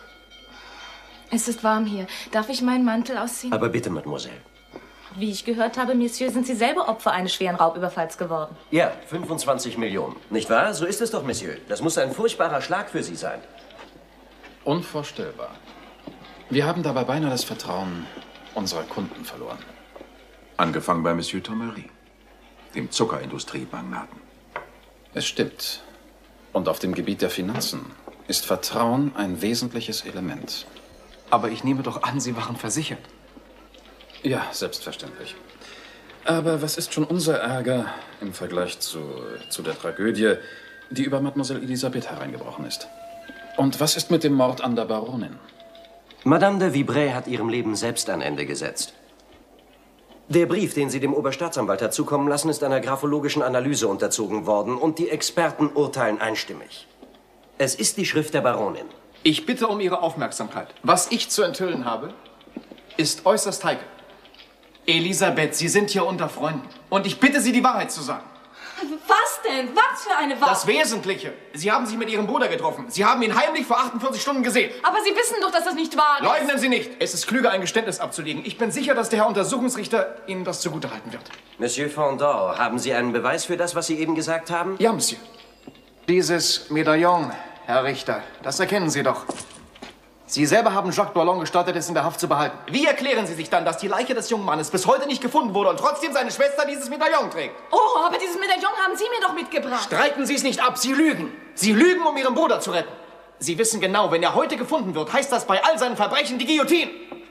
Speaker 12: Es ist warm hier. Darf ich meinen Mantel ausziehen?
Speaker 10: Aber bitte, Mademoiselle.
Speaker 20: Wie ich gehört habe, Monsieur, sind Sie selber Opfer eines schweren Raubüberfalls geworden.
Speaker 10: Ja, fünfundzwanzig Millionen. Nicht wahr? So ist es doch, Monsieur. Das muss ein furchtbarer Schlag für Sie sein.
Speaker 3: Unvorstellbar. Wir haben dabei beinahe das Vertrauen unserer Kunden verloren.
Speaker 15: Angefangen bei Monsieur Thomery, dem Zuckerindustriemagnaten.
Speaker 3: Es stimmt. Und auf dem Gebiet der Finanzen ist Vertrauen ein wesentliches Element. Aber ich nehme doch an, Sie waren versichert. Ja, selbstverständlich. Aber was ist schon unser Ärger im Vergleich zu, zu der Tragödie, die über Mademoiselle Elisabeth hereingebrochen ist? Und was ist mit dem Mord an der Baronin?
Speaker 10: Madame de Vibré hat ihrem Leben selbst ein Ende gesetzt. Der Brief, den sie dem Oberstaatsanwalt hat zukommen lassen, ist einer graphologischen Analyse unterzogen worden und die Experten urteilen einstimmig. Es ist die Schrift der Baronin.
Speaker 3: Ich bitte um Ihre Aufmerksamkeit. Was ich zu enthüllen habe, ist äußerst heikel. Elisabeth, Sie sind hier unter Freunden. Und ich bitte Sie, die Wahrheit zu sagen.
Speaker 20: Was denn? Was für eine Wahrheit?
Speaker 3: Das Wesentliche. Sie haben sich mit Ihrem Bruder getroffen. Sie haben ihn heimlich vor achtundvierzig Stunden gesehen.
Speaker 12: Aber Sie wissen doch, dass das nicht wahr ist.
Speaker 3: Leugnen Sie nicht. Es ist klüger, ein Geständnis abzulegen. Ich bin sicher, dass der Herr Untersuchungsrichter Ihnen das zugutehalten wird.
Speaker 10: Monsieur Fondor, haben Sie einen Beweis für das, was Sie eben gesagt haben?
Speaker 3: Ja, Monsieur. Dieses Medaillon, Herr Richter, das erkennen Sie doch. Sie selber haben Jacques Doallon gestattet, es in der Haft zu behalten. Wie erklären Sie sich dann, dass die Leiche des jungen Mannes bis heute nicht gefunden wurde und trotzdem seine Schwester dieses Medaillon trägt?
Speaker 12: Oh, aber dieses Medaillon haben Sie mir doch mitgebracht.
Speaker 3: Streiten Sie es nicht ab, Sie lügen. Sie lügen, um Ihren Bruder zu retten. Sie wissen genau, wenn er heute gefunden wird, heißt das bei all seinen Verbrechen die Guillotine.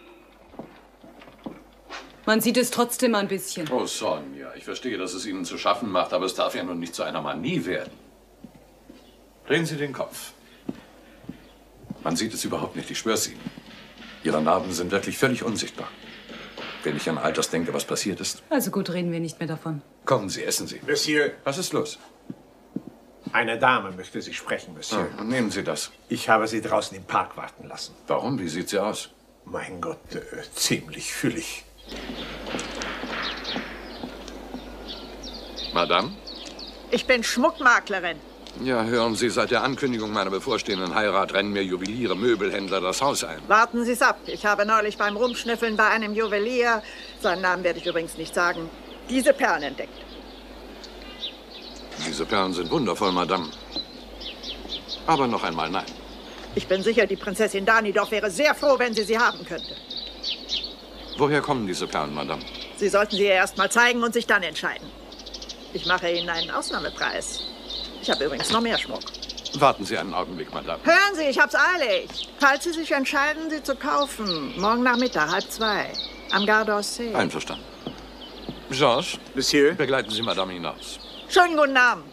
Speaker 16: Man sieht es trotzdem ein bisschen.
Speaker 15: Oh, Sonja, ich verstehe, dass es Ihnen zu schaffen macht, aber es darf ja nun nicht zu einer Manie werden. Drehen Sie den Kopf. Man sieht es überhaupt nicht, ich schwör's Ihnen. Ihre Narben sind wirklich völlig unsichtbar. Wenn ich an all das denke, was passiert ist.
Speaker 16: Also gut, reden wir nicht mehr davon.
Speaker 15: Kommen Sie, essen Sie.
Speaker 18: Monsieur.
Speaker 15: Was ist los?
Speaker 18: Eine Dame möchte Sie sprechen, Monsieur.
Speaker 15: Ah, nehmen Sie das.
Speaker 18: Ich habe sie draußen im Park warten lassen.
Speaker 15: Warum? Wie sieht sie aus?
Speaker 18: Mein Gott, äh, ziemlich füllig.
Speaker 15: Madame?
Speaker 14: Ich bin Schmuckmaklerin.
Speaker 15: Ja, hören Sie, seit der Ankündigung meiner bevorstehenden Heirat rennen mir Juweliere, Möbelhändler das Haus ein.
Speaker 14: Warten Sie es ab. Ich habe neulich beim Rumschnüffeln bei einem Juwelier, seinen Namen werde ich übrigens nicht sagen, diese Perlen entdeckt.
Speaker 15: Diese Perlen sind wundervoll, Madame. Aber noch einmal nein.
Speaker 14: Ich bin sicher, die Prinzessin Danidov wäre sehr froh, wenn sie sie haben könnte.
Speaker 15: Woher kommen diese Perlen, Madame?
Speaker 14: Sie sollten sie ihr erst mal zeigen und sich dann entscheiden. Ich mache Ihnen einen Ausnahmepreis. Ich habe übrigens noch mehr Schmuck.
Speaker 15: Warten Sie einen Augenblick, Madame.
Speaker 14: Hören Sie, ich hab's eilig. Falls Sie sich entscheiden, sie zu kaufen, morgen Nachmittag, halb zwei, am Gare d'Orsay.
Speaker 15: Einverstanden. Georges?
Speaker 18: Monsieur?
Speaker 15: Begleiten Sie Madame hinaus.
Speaker 14: Schönen guten Abend.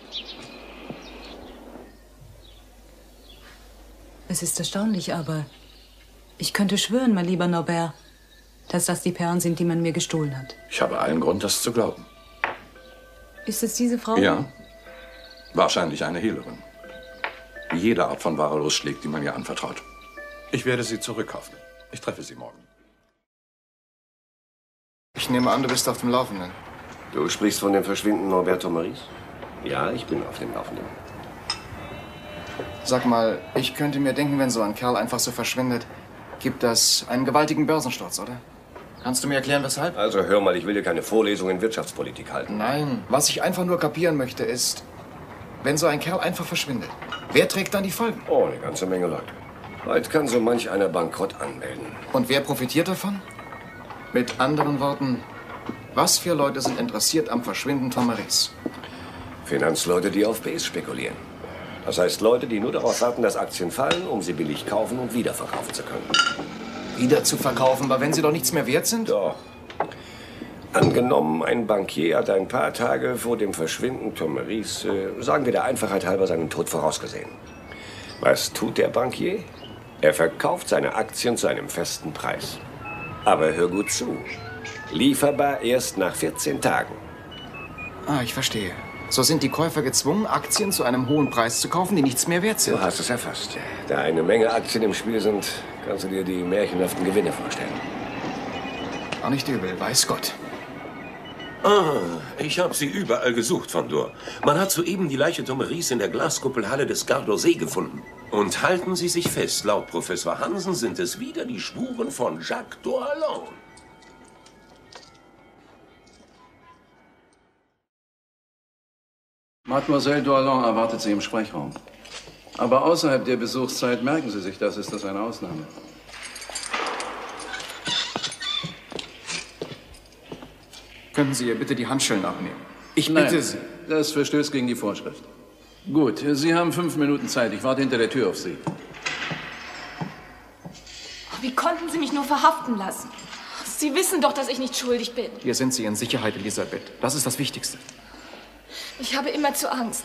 Speaker 16: Es ist erstaunlich, aber ich könnte schwören, mein lieber Norbert, dass das die Perlen sind, die man mir gestohlen hat.
Speaker 15: Ich habe allen Grund, das zu glauben.
Speaker 16: Ist es diese Frau?
Speaker 15: Ja. Wahrscheinlich eine Hehlerin. Die jede Art von Ware losschlägt, die man ihr anvertraut. Ich werde sie zurückkaufen. Ich treffe sie morgen.
Speaker 1: Ich nehme an, du bist auf dem Laufenden.
Speaker 18: Du sprichst von dem Verschwinden Norberto Maris? Ja, ich bin auf dem Laufenden.
Speaker 7: Sag mal, ich könnte mir denken, wenn so ein Kerl einfach so verschwindet, gibt das einen gewaltigen Börsensturz, oder? Kannst du mir erklären, weshalb?
Speaker 18: Also hör mal, ich will dir keine Vorlesung in Wirtschaftspolitik halten.
Speaker 7: Nein, was ich einfach nur kapieren möchte, ist, wenn so ein Kerl einfach verschwindet, wer trägt dann die Folgen?
Speaker 18: Oh, eine ganze Menge Leute. Bald kann so manch einer Bankrott anmelden.
Speaker 7: Und wer profitiert davon? Mit anderen Worten, was für Leute sind interessiert am Verschwinden von Maris?
Speaker 18: Finanzleute, die auf Base spekulieren. Das heißt Leute, die nur darauf warten, dass Aktien fallen, um sie billig kaufen und wiederverkaufen zu können.
Speaker 7: Wieder zu verkaufen, aber wenn sie doch nichts mehr wert sind?
Speaker 18: Doch. Angenommen, ein Bankier hat ein paar Tage vor dem Verschwinden von Maris, äh, sagen wir der Einfachheit halber, seinen Tod vorausgesehen. Was tut der Bankier? Er verkauft seine Aktien zu einem festen Preis. Aber hör gut zu. Lieferbar erst nach vierzehn Tagen.
Speaker 7: Ah, ich verstehe. So sind die Käufer gezwungen, Aktien zu einem hohen Preis zu kaufen, die nichts mehr wert sind.
Speaker 18: Du hast es erfasst. Da eine Menge Aktien im Spiel sind, kannst du dir die märchenhaften Gewinne vorstellen.
Speaker 7: Auch nicht übel, weiß Gott.
Speaker 8: Ah, ich habe sie überall gesucht, Fandor. Man hat soeben die Leiche Tomeris in der Glaskuppelhalle des Gardosee gefunden. Und halten Sie sich fest, laut Professor Hansen sind es wieder die Spuren von Jacques Doillon.
Speaker 21: Mademoiselle Doillon erwartet Sie im Sprechraum. Aber außerhalb der Besuchszeit merken Sie sich das, ist das eine Ausnahme.
Speaker 7: Könnten Sie ihr bitte die Handschellen abnehmen? Ich
Speaker 21: Nein,
Speaker 7: bitte Sie.
Speaker 21: Das verstößt gegen die Vorschrift. Gut, Sie haben fünf Minuten Zeit. Ich warte hinter der Tür auf Sie.
Speaker 12: Wie konnten Sie mich nur verhaften lassen? Sie wissen doch, dass ich nicht schuldig bin.
Speaker 7: Hier sind Sie in Sicherheit, Elisabeth. Das ist das Wichtigste.
Speaker 12: Ich habe immer zu Angst.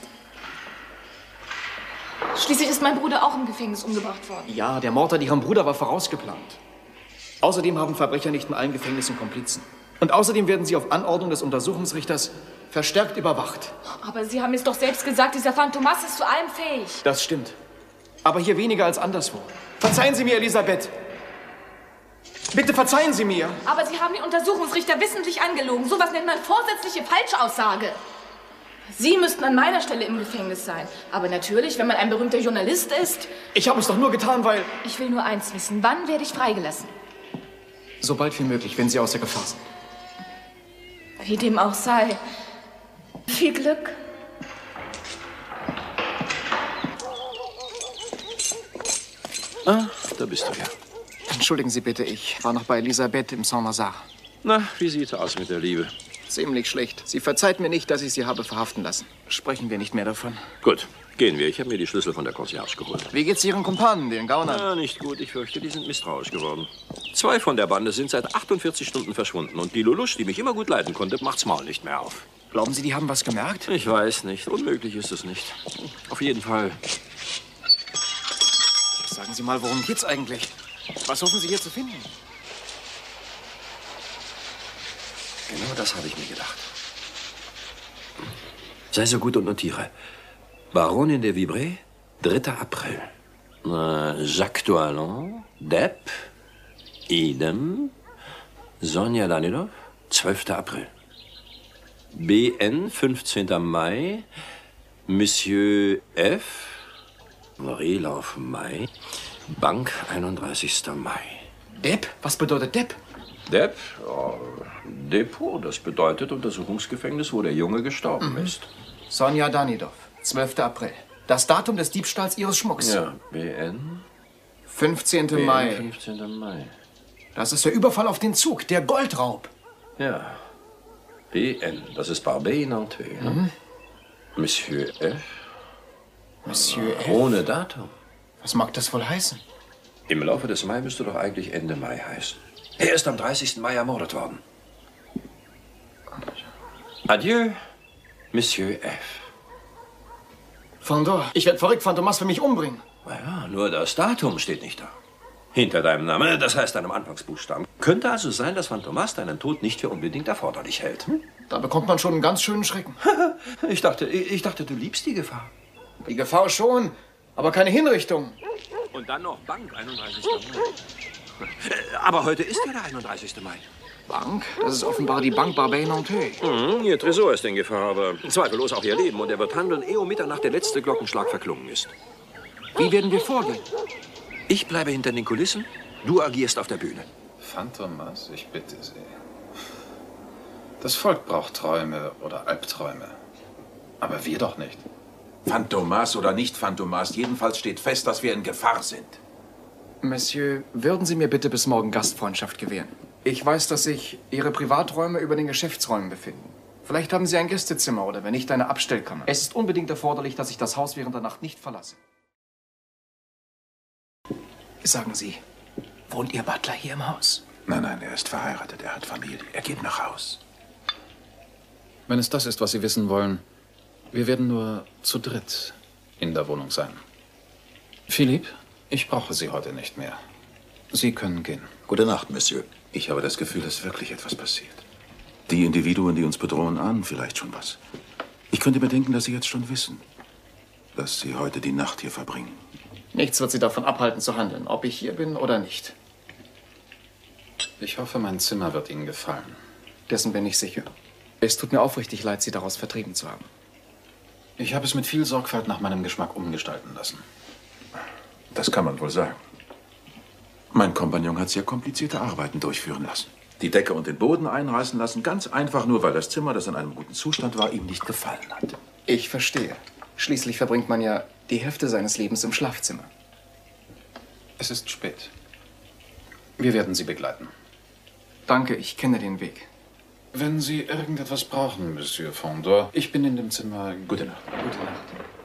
Speaker 12: Schließlich ist mein Bruder auch im Gefängnis umgebracht worden.
Speaker 7: Ja, der Mord an Ihrem Bruder war vorausgeplant. Außerdem haben Verbrecher nicht in allen Gefängnissen Komplizen. Und außerdem werden sie auf Anordnung des Untersuchungsrichters verstärkt überwacht.
Speaker 12: Aber Sie haben es doch selbst gesagt, dieser Phantomas ist zu allem fähig.
Speaker 7: Das stimmt. Aber hier weniger als anderswo. Verzeihen Sie mir, Elisabeth. Bitte verzeihen Sie mir.
Speaker 12: Aber Sie haben den Untersuchungsrichter wissentlich angelogen. Sowas nennt man vorsätzliche Falschaussage. Sie müssten an meiner Stelle im Gefängnis sein. Aber natürlich, wenn man ein berühmter Journalist ist...
Speaker 7: Ich habe es doch nur getan, weil...
Speaker 12: Ich will nur eins wissen. Wann werde ich freigelassen?
Speaker 7: So bald wie möglich, wenn Sie außer Gefahr sind.
Speaker 12: Wie dem auch sei. Viel Glück.
Speaker 22: Ah, da bist du ja.
Speaker 7: Entschuldigen Sie bitte, ich war noch bei Elisabeth im Saint-Lazare.
Speaker 22: Na, wie sieht's aus mit der Liebe?
Speaker 7: Ziemlich schlecht. Sie verzeiht mir nicht, dass ich Sie habe verhaften lassen. Sprechen wir nicht mehr davon.
Speaker 22: Gut, gehen wir. Ich habe mir die Schlüssel von der Concierge geholt.
Speaker 7: Wie geht's Ihren Kumpanen, den Gaunern?
Speaker 22: Ja, nicht gut. Ich fürchte, die sind misstrauisch geworden. Zwei von der Bande sind seit achtundvierzig Stunden verschwunden. Und die Lulusch, die mich immer gut leiten konnte, macht's Maul nicht mehr auf.
Speaker 7: Glauben Sie, die haben was gemerkt?
Speaker 22: Ich weiß nicht. Unmöglich ist es nicht. Auf jeden Fall.
Speaker 7: Sagen Sie mal, worum geht's eigentlich? Was hoffen Sie hier zu finden?
Speaker 22: Genau das habe ich mir gedacht. Sei so gut und notiere. Baronin de Vibré, dritter April. Äh, Jacques Doillon, Depp, idem. Sonja Danilov, zwölfter April. B N, fünfzehnter Mai. Monsieur F. Marielauf Mai. Bank, einunddreißigster Mai.
Speaker 7: Depp? Was bedeutet Depp?
Speaker 22: Depp? Ja, Depot. Das bedeutet Untersuchungsgefängnis, wo der Junge gestorben mhm. ist.
Speaker 7: Sonja Danilov, zwölfter April. Das Datum des Diebstahls Ihres Schmucks.
Speaker 22: Ja, B N.
Speaker 7: fünfzehnter Mai.
Speaker 22: fünfzehnter Mai.
Speaker 7: Das ist der Überfall auf den Zug, der Goldraub.
Speaker 22: Ja. B N. Das ist Barbet Nantes. Mhm. Ne? Monsieur F.
Speaker 7: Monsieur F.
Speaker 22: Ohne Datum.
Speaker 7: Was mag das wohl heißen?
Speaker 22: Im Laufe des Mai müsste doch eigentlich Ende Mai heißen. Er ist am dreißigsten Mai ermordet worden. Adieu, Monsieur F.
Speaker 7: Fandor, ich werde verrückt, Phantomas will mich umbringen.
Speaker 22: Na ja, nur das Datum steht nicht da. Hinter deinem Namen, das heißt deinem Anfangsbuchstaben. Könnte also sein, dass Phantomas deinen Tod nicht für unbedingt erforderlich hält. Hm?
Speaker 7: Da bekommt man schon einen ganz schönen Schrecken.
Speaker 22: ich, dachte, ich dachte, du liebst die Gefahr.
Speaker 7: Die Gefahr schon, aber keine Hinrichtung.
Speaker 22: Und dann noch Bank, einunddreißigster Mai. Aber heute ist ja der einunddreißigste Mai.
Speaker 7: Bank? Das ist offenbar die Bank Barbey-Nantes.
Speaker 22: Mhm, Ihr Tresor ist in Gefahr, aber zweifellos auch Ihr Leben. Und er wird handeln, ehe um Mitternacht der letzte Glockenschlag verklungen ist.
Speaker 7: Wie werden wir vorgehen?
Speaker 22: Ich bleibe hinter den Kulissen, du agierst auf der Bühne.
Speaker 3: Phantomas, ich bitte Sie. Das Volk braucht Träume oder Albträume. Aber wir doch nicht.
Speaker 2: Phantomas oder nicht Phantomas, jedenfalls steht fest, dass wir in Gefahr sind.
Speaker 7: Monsieur, würden Sie mir bitte bis morgen Gastfreundschaft gewähren? Ich weiß, dass sich Ihre Privaträume über den Geschäftsräumen befinden. Vielleicht haben Sie ein Gästezimmer oder wenn nicht, eine Abstellkammer. Es ist unbedingt erforderlich, dass ich das Haus während der Nacht nicht verlasse. Sagen Sie, wohnt Ihr Butler hier im Haus?
Speaker 2: Nein, nein, er ist verheiratet, er hat Familie. Er geht nach Haus.
Speaker 3: Wenn es das ist, was Sie wissen wollen, wir werden nur zu dritt in der Wohnung sein. Philipp, ich brauche Sie heute nicht mehr. Sie können gehen.
Speaker 2: Gute Nacht, Monsieur. Ich habe das Gefühl, dass wirklich etwas passiert. Die Individuen, die uns bedrohen, ahnen vielleicht schon was. Ich könnte mir denken, dass Sie jetzt schon wissen, dass Sie heute die Nacht hier verbringen.
Speaker 7: Nichts wird Sie davon abhalten zu handeln, ob ich hier bin oder nicht.
Speaker 3: Ich hoffe, mein Zimmer wird Ihnen gefallen.
Speaker 7: Dessen bin ich sicher. Es tut mir aufrichtig leid, Sie daraus vertrieben zu haben.
Speaker 3: Ich habe es mit viel Sorgfalt nach meinem Geschmack umgestalten lassen.
Speaker 2: Das kann man wohl sagen. Mein Kompagnon hat sehr komplizierte Arbeiten durchführen lassen. Die Decke und den Boden einreißen lassen, ganz einfach nur, weil das Zimmer, das in einem guten Zustand war, ihm nicht gefallen hat.
Speaker 7: Ich verstehe. Schließlich verbringt man ja die Hälfte seines Lebens im Schlafzimmer.
Speaker 3: Es ist spät. Wir werden Sie begleiten.
Speaker 7: Danke, ich kenne den Weg.
Speaker 3: Wenn Sie irgendetwas brauchen, Monsieur Fondor, ich bin in dem Zimmer. Gute Nacht.
Speaker 7: Gute Nacht.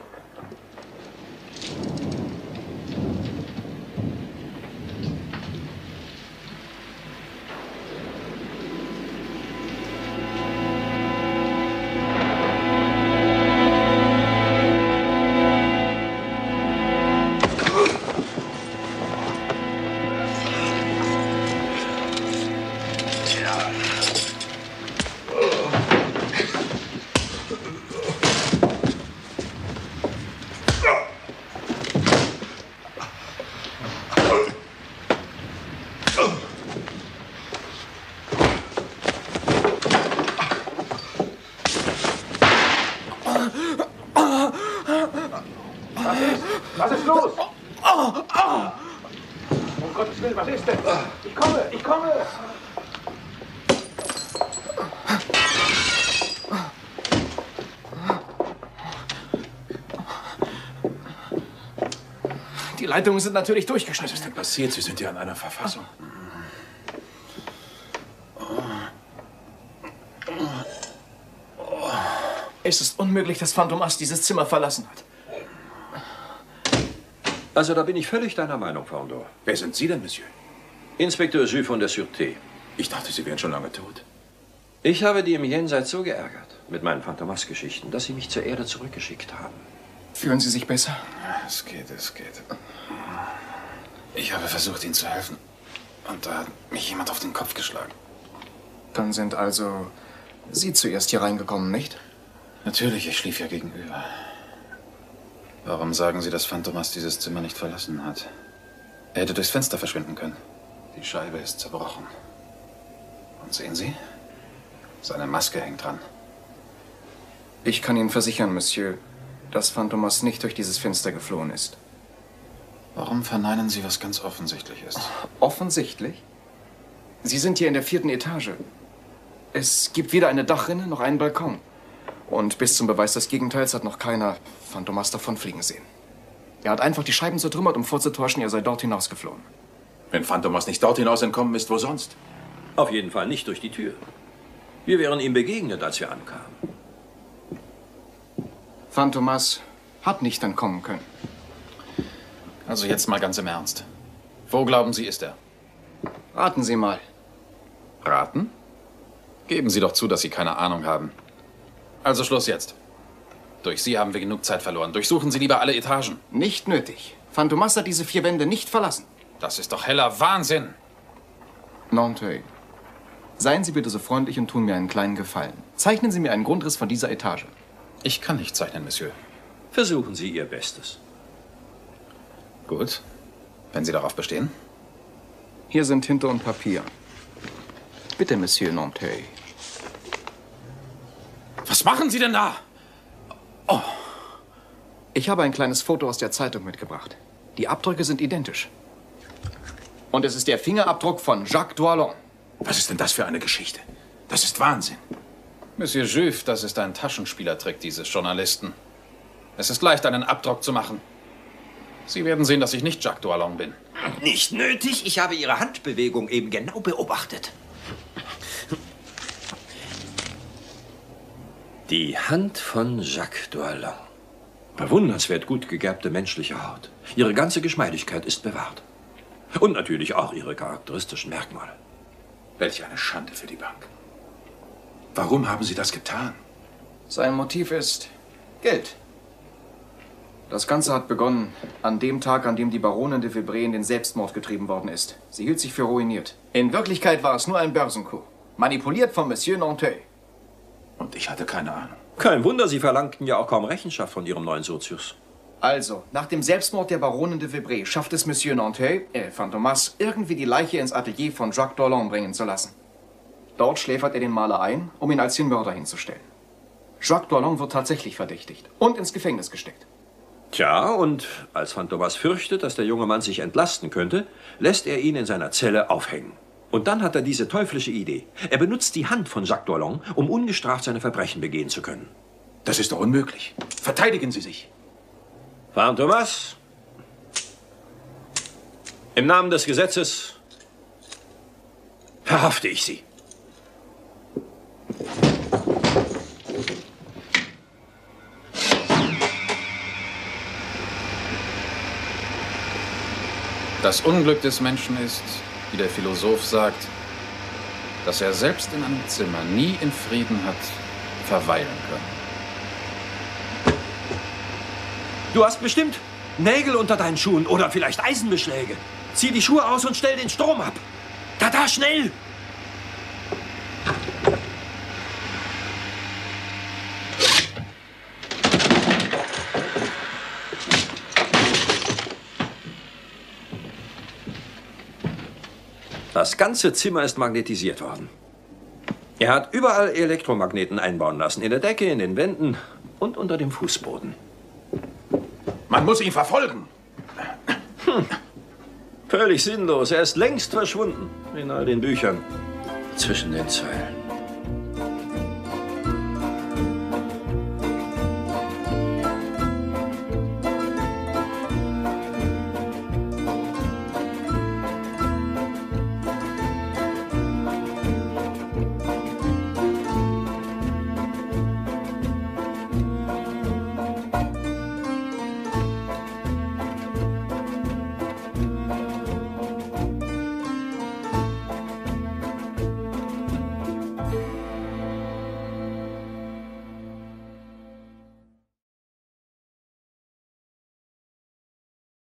Speaker 2: Was ist los? Um Gottes Willen, was ist denn? Ich komme, ich komme!
Speaker 7: Die Leitungen sind natürlich durchgeschnitten.
Speaker 2: Was ist denn passiert? Sie sind ja in einer Verfassung.
Speaker 7: Es ist unmöglich, dass Phantomas dieses Zimmer verlassen hat.
Speaker 22: Also da bin ich völlig deiner Meinung, Fondor.
Speaker 2: Wer sind Sie denn, Monsieur?
Speaker 22: Inspekteur Jus von der Sûreté.
Speaker 2: Ich dachte, Sie wären schon lange tot.
Speaker 22: Ich habe die im Jenseits so geärgert mit meinen Phantomas-Geschichten, dass sie mich zur Erde zurückgeschickt haben.
Speaker 7: Fühlen Sie sich besser?
Speaker 3: Es geht, es geht. Ich habe versucht, Ihnen zu helfen. Und da hat mich jemand auf den Kopf geschlagen.
Speaker 7: Dann sind also Sie zuerst hier reingekommen, nicht?
Speaker 3: Natürlich, ich schlief ja gegenüber. Warum sagen Sie, dass Phantomas dieses Zimmer nicht verlassen hat? Er hätte durchs Fenster verschwinden können. Die Scheibe ist zerbrochen. Und sehen Sie? Seine Maske hängt dran.
Speaker 7: Ich kann Ihnen versichern, Monsieur, dass Phantomas nicht durch dieses Fenster geflohen ist.
Speaker 3: Warum verneinen Sie, was ganz offensichtlich ist?
Speaker 7: Offensichtlich? Sie sind hier in der vierten Etage. Es gibt weder eine Dachrinne noch einen Balkon. Und bis zum Beweis des Gegenteils hat noch keiner Phantomas davonfliegen sehen. Er hat einfach die Scheiben zertrümmert, um vorzutäuschen, er sei dort hinausgeflohen.
Speaker 2: Wenn Phantomas nicht dort hinaus entkommen ist, wo sonst?
Speaker 22: Auf jeden Fall nicht durch die Tür. Wir wären ihm begegnet, als wir ankamen.
Speaker 7: Phantomas hat nicht entkommen können.
Speaker 3: Also jetzt mal ganz im Ernst. Wo glauben Sie, ist er?
Speaker 7: Raten Sie mal.
Speaker 3: Raten? Geben Sie doch zu, dass Sie keine Ahnung haben. Also Schluss jetzt. Durch Sie haben wir genug Zeit verloren. Durchsuchen Sie lieber alle Etagen.
Speaker 7: Nicht nötig. Phantomas hat diese vier Wände nicht verlassen.
Speaker 3: Das ist doch heller Wahnsinn.
Speaker 7: Nantes, seien Sie bitte so freundlich und tun mir einen kleinen Gefallen. Zeichnen Sie mir einen Grundriss von dieser Etage.
Speaker 3: Ich kann nicht zeichnen, Monsieur.
Speaker 22: Versuchen Sie Ihr Bestes.
Speaker 3: Gut. Wenn Sie darauf bestehen.
Speaker 7: Hier sind Tinte und Papier. Bitte, Monsieur Nanteuil.
Speaker 3: Was machen Sie denn da? Oh.
Speaker 7: Ich habe ein kleines Foto aus der Zeitung mitgebracht. Die Abdrücke sind identisch. Und es ist der Fingerabdruck von Jacques Doillon.
Speaker 2: Was ist denn das für eine Geschichte? Das ist Wahnsinn.
Speaker 3: Monsieur Juif, das ist ein Taschenspielertrick dieses Journalisten. Es ist leicht, einen Abdruck zu machen. Sie werden sehen, dass ich nicht Jacques Doillon bin.
Speaker 22: Nicht nötig. Ich habe Ihre Handbewegung eben genau beobachtet. Die Hand von Jacques Doillon. Bewundernswert gut gegerbte menschliche Haut. Ihre ganze Geschmeidigkeit ist bewahrt. Und natürlich auch Ihre charakteristischen Merkmale.
Speaker 2: Welch eine Schande für die Bank. Warum haben Sie das getan?
Speaker 7: Sein Motiv ist Geld. Das Ganze hat begonnen an dem Tag, an dem die Baronin de Vibré in den Selbstmord getrieben worden ist. Sie hielt sich für ruiniert. In Wirklichkeit war es nur ein Börsencoup. Manipuliert von Monsieur Nanteuil.
Speaker 2: Und ich hatte keine Ahnung.
Speaker 22: Kein Wunder, Sie verlangten ja auch kaum Rechenschaft von Ihrem neuen Sozius.
Speaker 7: Also, nach dem Selbstmord der Baronin de Vibré schafft es Monsieur Nanteuil, äh, Fantomas, irgendwie die Leiche ins Atelier von Jacques Doillon bringen zu lassen. Dort schläfert er den Maler ein, um ihn als den Mörder hinzustellen. Jacques Doillon wird tatsächlich verdächtigt und ins Gefängnis gesteckt.
Speaker 22: Tja, und als Fantomas fürchtet, dass der junge Mann sich entlasten könnte, lässt er ihn in seiner Zelle aufhängen. Und dann hat er diese teuflische Idee. Er benutzt die Hand von Jacques Doillon, um ungestraft seine Verbrechen begehen zu können.
Speaker 2: Das ist doch unmöglich. Verteidigen Sie sich.
Speaker 22: Fantomas, im Namen des Gesetzes verhafte ich Sie.
Speaker 3: Das Unglück des Menschen ist, wie der Philosoph sagt, dass er selbst in einem Zimmer nie in Frieden hat verweilen können.
Speaker 22: Du hast bestimmt Nägel unter deinen Schuhen oder vielleicht Eisenbeschläge. Zieh die Schuhe aus und stell den Strom ab. Da, da, schnell! Das ganze Zimmer ist magnetisiert worden. Er hat überall Elektromagneten einbauen lassen. In der Decke, in den Wänden und unter dem Fußboden.
Speaker 2: Man muss ihn verfolgen.
Speaker 22: Hm. Völlig sinnlos. Er ist längst verschwunden. In all den Büchern. Zwischen den Zeilen.